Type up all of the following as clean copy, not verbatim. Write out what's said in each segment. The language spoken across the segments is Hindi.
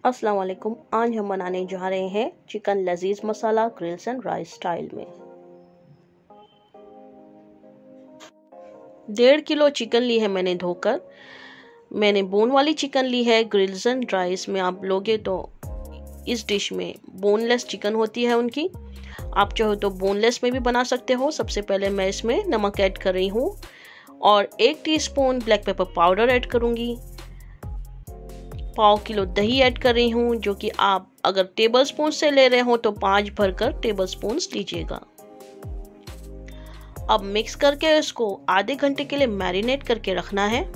अस्सलाम वालेकुम। आज हम बनाने जा रहे हैं चिकन लजीज masala grills and rice style में। 1.5 किलो चिकन ली है मैंने धोकर। मैंने बोन वाली चिकन ली है। ग्रिल्स एंड राइस में आप लोगे तो इस डिश में बोनलेस चिकन होती है उनकी। आप चाहो तो बोनलेस में भी बना सकते हो। सबसे पहले मैं इसमें नमक ऐड कर रही हूँ और 1 teaspoon black pepper powder add करूँगी। 1/4 किलो दही ऐड कर रही हूँ, जो कि आप अगर टेबल स्पून से ले रहे हो तो 5 भरकर टेबल स्पून लीजिएगा। अब मिक्स करके इसको आधे घंटे के लिए मैरिनेट करके रखना है।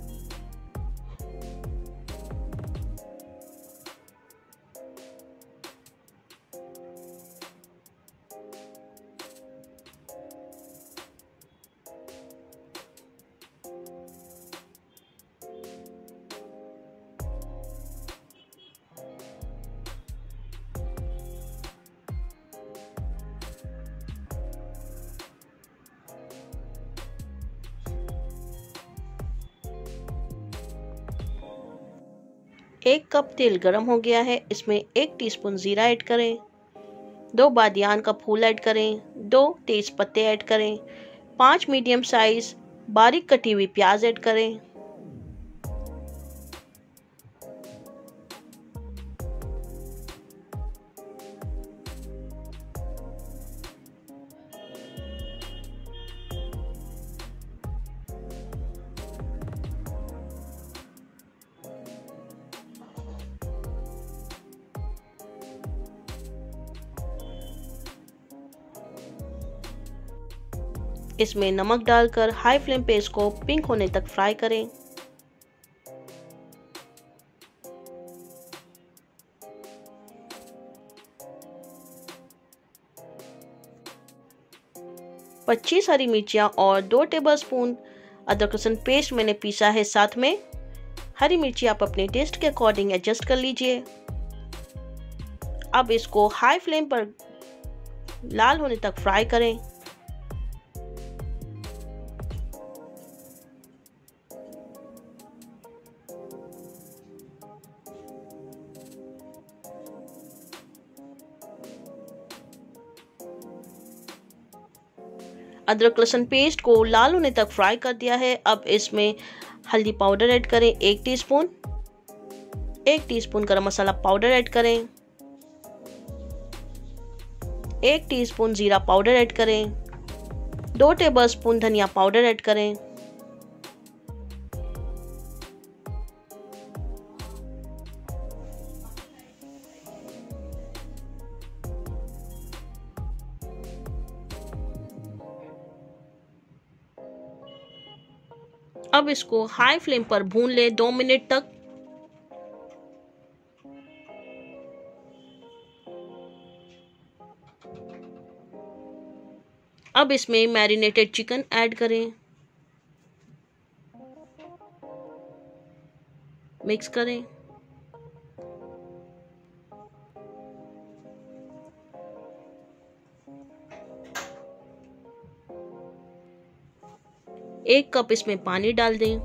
एक कप तेल गरम हो गया है। इसमें 1 टीस्पून जीरा ऐड करें, 2 बादियान का फूल ऐड करें, 2 तेज पत्ते ऐड करें, 5 मीडियम साइज बारीक कटी हुई प्याज ऐड करें। इसमें नमक डालकर हाई फ्लेम पे इसको पिंक होने तक फ्राई करें। पच्चीस हरी मिर्चियाँ और 2 टेबलस्पून अदरक लहसुन पेस्ट मैंने पीसा है साथ में। हरी मिर्ची आप अपने टेस्ट के अकॉर्डिंग एडजस्ट कर लीजिए। अब इसको हाई फ्लेम पर लाल होने तक फ्राई करें। अदरक लहसुन पेस्ट को लाल होने तक फ्राई कर दिया है। अब इसमें हल्दी पाउडर ऐड करें 1 टीस्पून, 1 टीस्पून गरम मसाला पाउडर ऐड करें, 1 टीस्पून जीरा पाउडर ऐड करें, 2 टेबलस्पून धनिया पाउडर ऐड करें। अब इसको हाई फ्लेम पर भून ले 2 मिनट तक। अब इसमें मैरिनेटेड चिकन ऐड करें, मिक्स करें। एक कप इसमें पानी डाल दें।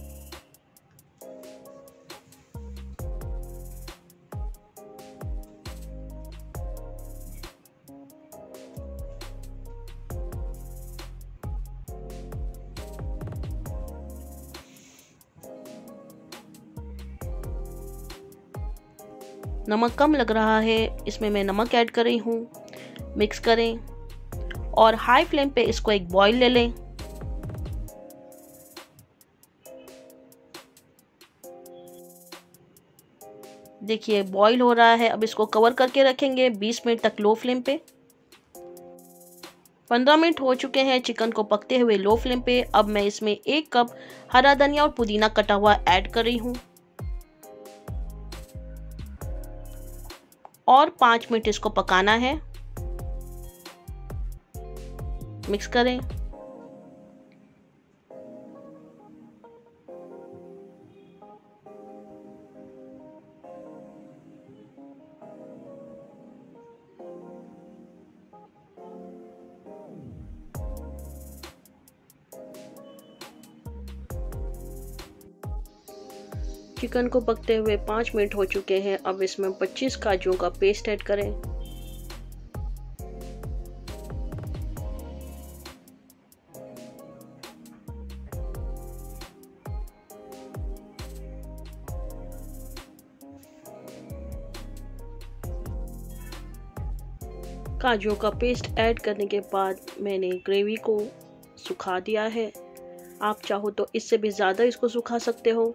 नमक कम लग रहा है, इसमें मैं नमक ऐड कर रही हूँ। मिक्स करें और हाई फ्लेम पे इसको एक बॉईल ले लें। देखिए बॉईल हो रहा है। अब इसको कवर करके रखेंगे 20 मिनट तक लो फ्लेम पे। 15 मिनट हो चुके हैं चिकन को पकते हुए लो फ्लेम पे। अब मैं इसमें 1 कप हरा धनिया और पुदीना कटा हुआ ऐड कर रही हूँ और 5 मिनट इसको पकाना है। मिक्स करें। चिकन को पकते हुए 5 मिनट हो चुके हैं। अब इसमें 25 काजुओं का पेस्ट ऐड करें। काजुओं का पेस्ट ऐड करने के बाद मैंने ग्रेवी को सुखा दिया है। आप चाहो तो इससे भी ज़्यादा इसको सुखा सकते हो।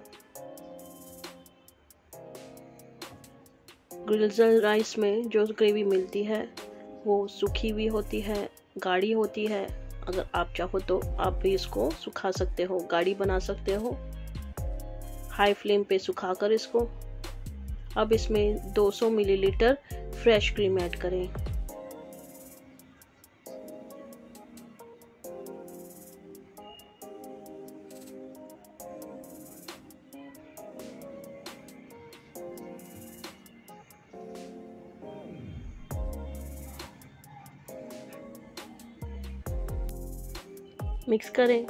ग्रिल्ड राइस में जो ग्रेवी मिलती है वो सूखी भी होती है, गाढ़ी होती है। अगर आप चाहो तो आप भी इसको सुखा सकते हो, गाढ़ी बना सकते हो। हाई फ्लेम पे सुखाकर इसको। अब इसमें 200 मिलीलीटर फ्रेश क्रीम ऐड करें। मिक्स करें।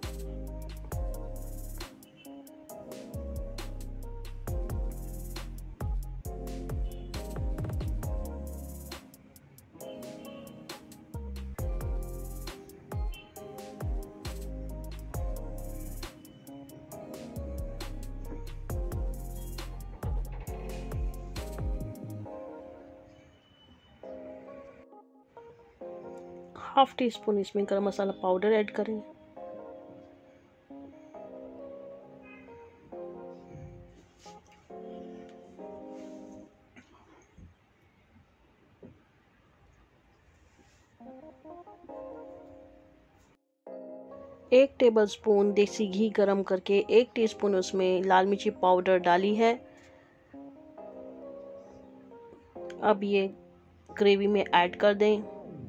हाफ टी स्पून इसमें गरम मसाला पाउडर ऐड करें। एक टेबलस्पून देसी घी गरम करके 1 टीस्पून उसमें लाल मिर्ची पाउडर डाली है। अब ये ग्रेवी में ऐड कर दें।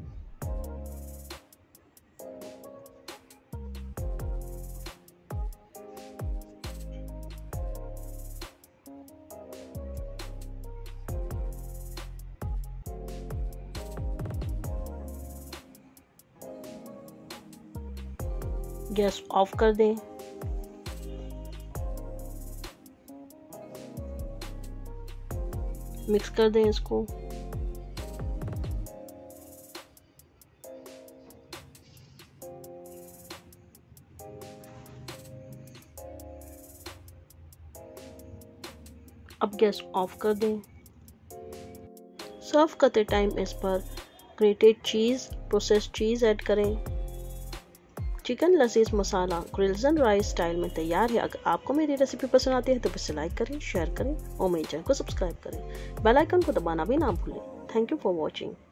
गैस ऑफ कर दें। मिक्स कर दें इसको। अब गैस ऑफ कर दें। सर्व करते टाइम इस पर grated cheese, processed cheese add करें। चिकन लजीज मसाला ग्रिल्ड राइस स्टाइल में तैयार है। अगर आपको मेरी रेसिपी पसंद आती है तो इसे लाइक करें, शेयर करें और मेरे चैनल को सब्सक्राइब करें। बेल आइकन को दबाना भी ना भूलें। Thank you for watching.